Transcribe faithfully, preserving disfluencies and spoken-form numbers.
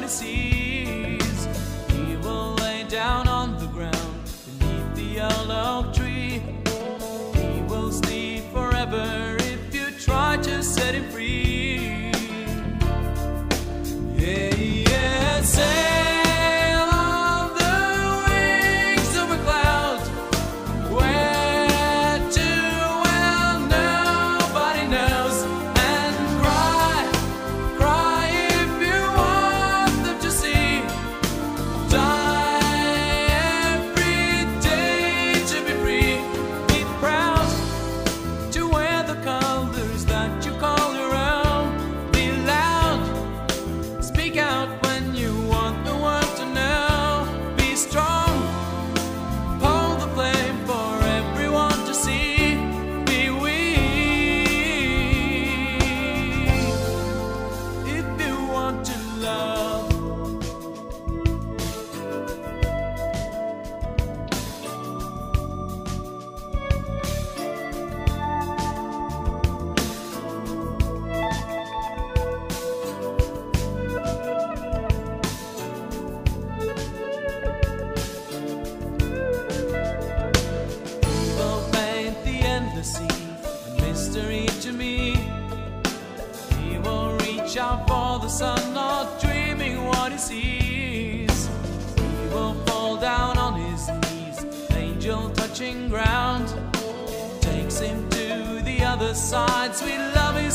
he sees. He will lay down on the ground beneath the old oak tree. He will sleep forever if you try to set him free. Yeah, yeah, sail on the wings of a cloud. Where to, well, nobody knows. And cry, cry if you want them to see. Die every day to be free. Be proud to wear the colors that you call your own. Be loud, speak out when you want the world to know. Be strong, hold the flame for everyone to see. Be weak if you want to love. Will paint the endless sea a mystery to me. He will reach out for the sun, not dreaming what he sees. He will fall down on his knees, angel touching ground. Takes him to the other side, sweet love is